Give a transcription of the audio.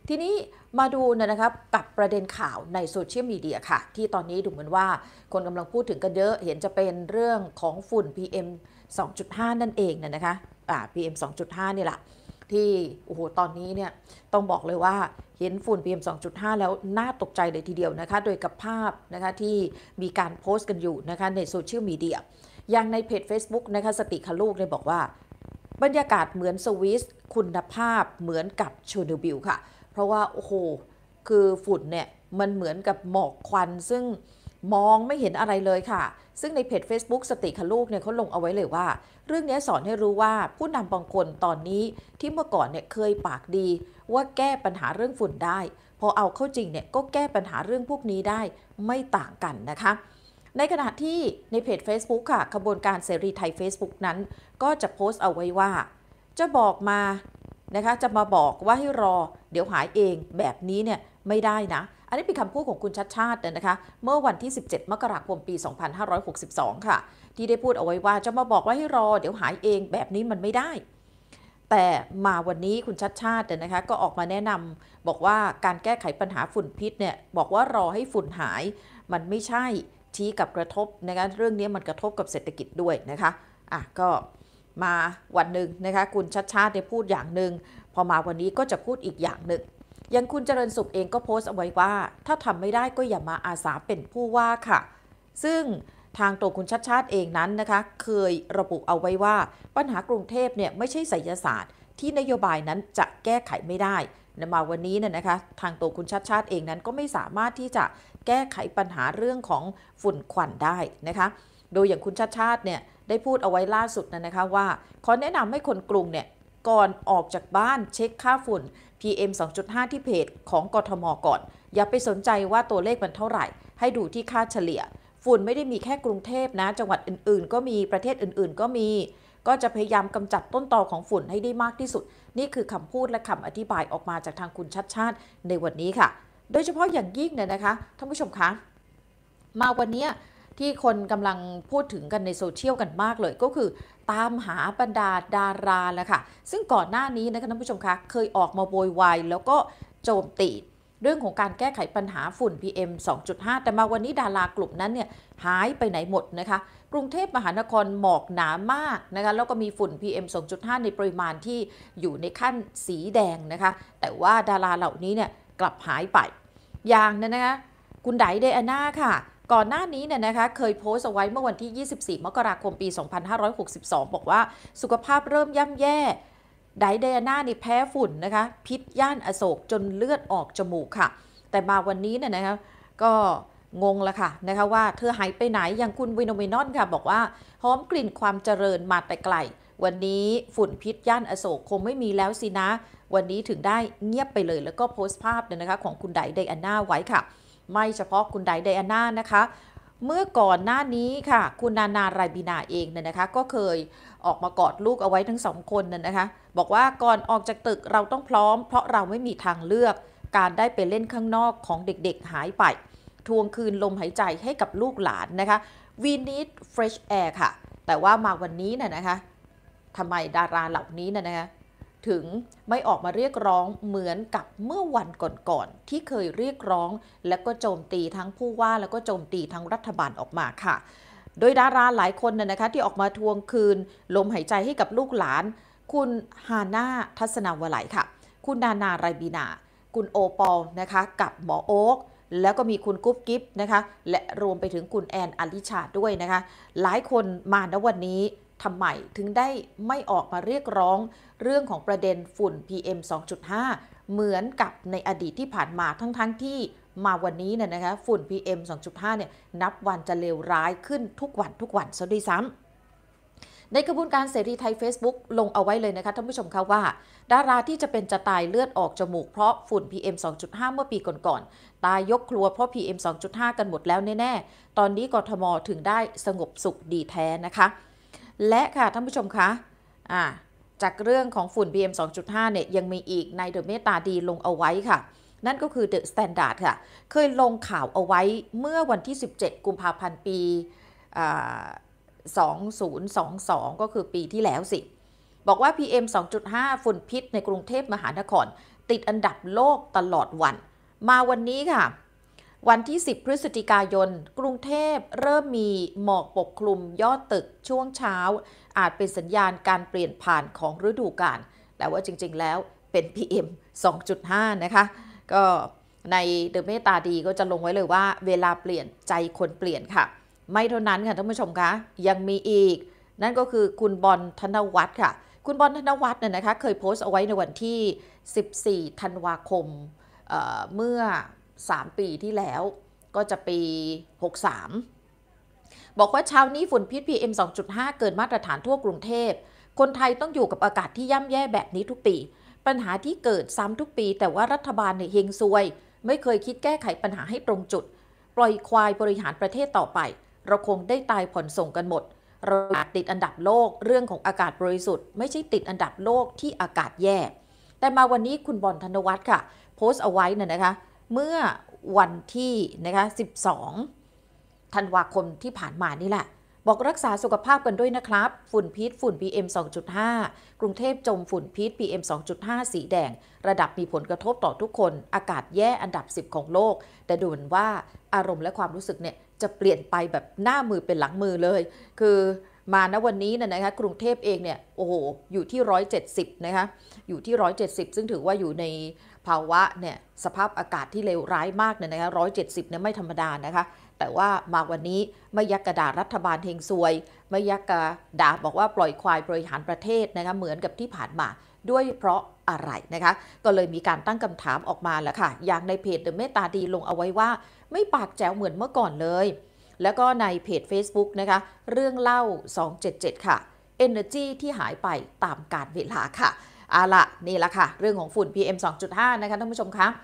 ทีนี้มาดูนะครับกับประเด็นข่าวในโซเชียลมีเดียค่ะที่ตอนนี้ดูเหมือนว่าคนกำลังพูดถึงกันเยอะเห็นจะเป็นเรื่องของฝุ่น PM 2.5 นั่นเองนะคะPM 2.5 นี่แหละที่โอ้โหตอนนี้เนี่ยต้องบอกเลยว่าเห็นฝุ่น PM 2.5 แล้วน่าตกใจเลยทีเดียวนะคะโดยกับภาพนะคะที่มีการโพสต์กันอยู่นะคะในโซเชียลมีเดียอย่างในเพจ Facebook นะคะสติคลูกเลยบอกว่าบรรยากาศเหมือนสวิสคุณภาพเหมือนกับเชอร์โนบิลค่ะเพราะว่าโอ้โหคือฝุ่นเนี่ยมันเหมือนกับหมอกควันซึ่งมองไม่เห็นอะไรเลยค่ะซึ่งในเพจ Facebook สติคลูกเนี่ยเขาลงเอาไว้เลยว่าเรื่องนี้สอนให้รู้ว่าผู้นำบางคนตอนนี้ที่เมื่อก่อนเนี่ยเคยปากดีว่าแก้ปัญหาเรื่องฝุ่นได้พอเอาเข้าจริงเนี่ยก็แก้ปัญหาเรื่องพวกนี้ได้ไม่ต่างกันนะคะในขณะที่ในเพจ Facebook ค่ะขบวนการเสรีไทย Facebook นั้นก็จะโพสต์เอาไว้ว่าจะบอกมานะคะจะมาบอกว่าให้รอเดี๋ยวหายเองแบบนี้เนี่ยไม่ได้นะอันนี้เป็นคำพูดของคุณชัชชาตินะคะเมื่อวันที่ 17 มกราคม ปี 2562 ค่ะที่ได้พูดเอาไว้ว่าจะมาบอกว่าให้รอเดี๋ยวหายเองแบบนี้มันไม่ได้แต่มาวันนี้คุณชัชชาตินะคะก็ออกมาแนะนำบอกว่าการแก้ไขปัญหาฝุ่นพิษเนี่ยบอกว่ารอให้ฝุ่นหายมันไม่ใช่ชี้กับกระทบนะคะเรื่องนี้มันกระทบกับเศรษฐกิจด้วยนะคะก็มาวันหนึ่งนะคะคุณชัชชาติได้พูดอย่างหนึ่งพอมาวันนี้ก็จะพูดอีกอย่างหนึ่งยังคุณเจริญสุขเองก็โพสต์เอาไว้ว่าถ้าทำไม่ได้ก็อย่ามาอาสาเป็นผู้ว่าค่ะซึ่งทางตัวคุณชัชชาติเองนั้นนะคะเคยระบุเอาไว้ว่าปัญหากรุงเทพเนี่ยไม่ใช่ไสยศาสตร์ที่นโยบายนั้นจะแก้ไขไม่ได้มาวันนี้เนี่ยนะคะทางตัวคุณชัชชาติเองนั้นก็ไม่สามารถที่จะแก้ไขปัญหาเรื่องของฝุ่นควันได้นะคะโดยอย่างคุณชัชชาติเนี่ยได้พูดเอาไว้ล่าสุดนะคะว่าขอแนะนำให้คนกรุงเนี่ยก่อนออกจากบ้านเช็คค่าฝุ่น PM 2.5 ที่เพจของกทมก่อนอย่าไปสนใจว่าตัวเลขมันเท่าไหร่ให้ดูที่ค่าเฉลี่ยฝุ่นไม่ได้มีแค่กรุงเทพนะจังหวัดอื่นๆก็มีประเทศอื่นๆก็มีก็จะพยายามกำจัดต้นตอของฝุ่นให้ได้มากที่สุดนี่คือคำพูดและคำอธิบายออกมาจากทางคุณชัชชาติในวันนี้ค่ะโดยเฉพาะอย่างยิ่งเนี่ยนะคะท่านผู้ชมคะมาวันนี้ที่คนกำลังพูดถึงกันในโซเชียลกันมากเลยก็คือตามหาบรรดาดาราแหละค่ะซึ่งก่อนหน้านี้นะคะท่านผู้ชมคะเคยออกมาโวยวายแล้วก็โจมตีเรื่องของการแก้ไขปัญหาฝุ่น PM 2.5 แต่มาวันนี้ดารากลุ่มนั้นเนี่ยหายไปไหนหมดนะคะกรุงเทพมหานครหมอกหนามากนะคะแล้วก็มีฝุ่น PM 2.5 ในปริมาณที่อยู่ในขั้นสีแดงนะคะแต่ว่าดาราเหล่านี้เนี่ยกลับหายไปอย่างนั้นนะคะคุณไดเดอาน่าค่ะก่อนหน้านี้เนี่ยนะคะเคยโพสต์เอาไว้เมื่อวันที่ 24 มกราคม ปี 2562 บอกว่าสุขภาพเริ่มย่ำแย่ไดเดอาน่านี่แพ้ฝุ่นนะคะพิษย่านอโศกจนเลือดออกจมูกค่ะแต่มาวันนี้เนี่ยนะคะก็งงละค่ะนะคะว่าเธอหายไปไหนอย่างคุณวินโนเมนอนค่ะบอกว่าหอมกลิ่นความเจริญมาแต่ไกลวันนี้ฝุ่นพิษย่านอโศกคงไม่มีแล้วสินะวันนี้ถึงได้เงียบไปเลยแล้วก็โพสต์ภาพเนี่ยนะคะของคุณไดอาน่าไว้ค่ะไม่เฉพาะคุณไดอาน่านะคะเมื่อก่อนหน้านี้ค่ะคุณนานาไรบินาเองเนี่ยนะคะก็เคยออกมากอดลูกเอาไว้ทั้งสองคนนะคะบอกว่าก่อนออกจากตึกเราต้องพร้อมเพราะเราไม่มีทางเลือกการได้ไปเล่นข้างนอกของเด็กๆหายไปทวงคืนลมหายใจให้กับลูกหลานนะคะ We need fresh air ค่ะแต่ว่ามาวันนี้นะคะทำไมดาราเหล่านี้นะคะถึงไม่ออกมาเรียกร้องเหมือนกับเมื่อวันก่อนๆที่เคยเรียกร้องและก็โจมตีทั้งผู้ว่าแล้วก็โจมตีทั้งรัฐบาลออกมาค่ะโดยดาราหลายคนนะคะที่ออกมาทวงคืนลมหายใจให้กับลูกหลานคุณฮาน่าทัศนาวลัยค่ะคุณนานาไรบีนาคุณโอปอลนะคะกับหมอโอ๊กแล้วก็มีคุณกุ๊บกิ๊บนะคะและรวมไปถึงคุณแอนอลิชาด้วยนะคะหลายคนมาณวันนี้ทำไมถึงได้ไม่ออกมาเรียกร้องเรื่องของประเด็นฝุ่น PM 2.5 เหมือนกับในอดีตที่ผ่านมาทั้งที่มาวันนี้เนี่ยนะคะฝุ่น PM 2.5 เนี่ยนับวันจะเลวร้ายขึ้นทุกวันซะด้วยซ้ำในกระบวนการเสรีไทย Facebook ลงเอาไว้เลยนะคะท่านผู้ชมคะว่าดาราที่จะเป็นจะตายเลือดออกจมูกเพราะฝุ่น PM 2.5 เมื่อปีก่อนๆตายยกครัวเพราะ PM 2.5 กันหมดแล้วแน่ๆตอนนี้กทมถึงได้สงบสุขดีแท้นะคะและค่ะท่านผู้ชมคะจากเรื่องของฝุ่น PM 2.5 เนี่ยยังมีอีกในเดอะเมตตาดีลงเอาไว้ค่ะนั่นก็คือ The Standard ค่ะเคยลงข่าวเอาไว้เมื่อวันที่ 17 กุมภาพันธ์ ปี2022 ก็คือปีที่แล้วสิบอกว่า PM 2.5 ฝุ่นพิษในกรุงเทพมหานครติดอันดับโลกตลอดวันมาวันนี้ค่ะวันที่ 10 พฤศจิกายนกรุงเทพเริ่มมีหมอกปกคลุมยอดตึกช่วงเช้าอาจเป็นสัญญาณการเปลี่ยนผ่านของฤดูกาลแต่ว่าจริงๆแล้วเป็น PM 2.5 นะคะก็ในเดอะเมตตาดีก็จะลงไว้เลยว่าเวลาเปลี่ยนใจคนเปลี่ยนค่ะไม่เท่านั้นค่ะท่านผู้ชมคะยังมีอีกนั่นก็คือคุณบอลธนวัฒน์ค่ะคุณบอลธนวัฒน์เนี่ยนะคะเคยโพสต์เอาไว้ในวันที่ 14 ธันวาคมเมื่อ 3 ปีที่แล้วก็จะปี 63 บอกว่าเช้านี้ฝุ่นพิษ PM 2.5 เกินมาตรฐานทั่วกรุงเทพคนไทยต้องอยู่กับอากาศที่ย่ำแย่แบบนี้ทุกปีปัญหาที่เกิดซ้ำทุกปีแต่ว่ารัฐบาลเนี่ยเฮงซวยไม่เคยคิดแก้ไขปัญหาให้ตรงจุดปล่อยควายบริหารประเทศต่อไปเราคงได้ตายผ่อนส่งกันหมดเราติดอันดับโลกเรื่องของอากาศบริสุทธิ์ไม่ใช่ติดอันดับโลกที่อากาศแย่แต่มาวันนี้คุณบอลธนวัฒน์ค่ะโพสต์เอาไว้นะคะเมื่อวันที่นะคะ12 ธันวาคมที่ผ่านมานี่แหละบอกรักษาสุขภาพกันด้วยนะครับฝุ่นพิษฝุ่น PM 2.5 กรุงเทพจมฝุ่นพิษ PM 2.5 สีแดงระดับมีผลกระทบต่อทุกคนอากาศแย่อันดับ 10 ของโลกแต่ดูเหมือนว่าอารมณ์และความรู้สึกเนี่ยจะเปลี่ยนไปแบบหน้ามือเป็นหลังมือเลยคือมาณวันนี้นะคะกรุงเทพเองเนี่ยโอ้โหอยู่ที่170นะคะอยู่ที่170ซึ่งถือว่าอยู่ในภาวะเนี่ยสภาพอากาศที่เลวร้ายมากเนี่ยนะคะ170เนี่ยไม่ธรรมดานะคะแต่ว่ามาวันนี้ไม่ยักกระดารัฐบาลเฮงซวยไม่ยักกระดาบอกว่าปล่อยควายบริหารประเทศนะคะเหมือนกับที่ผ่านมาด้วยเพราะอะไรนะคะก็เลยมีการตั้งคำถามออกมาแล้วค่ะอย่างในเพจเดอะเมตตาดีลงเอาไว้ว่าไม่ปากแจ๋วเหมือนเมื่อก่อนเลยแล้วก็ในเพจ Facebook นะคะเรื่องเล่า277ค่ะ Energy ที่หายไปตามกาลเวลาค่ะเอาล่ะนี่ละค่ะเรื่องของฝุ่น PM 2.5 นะคะท่านผู้ชมคะ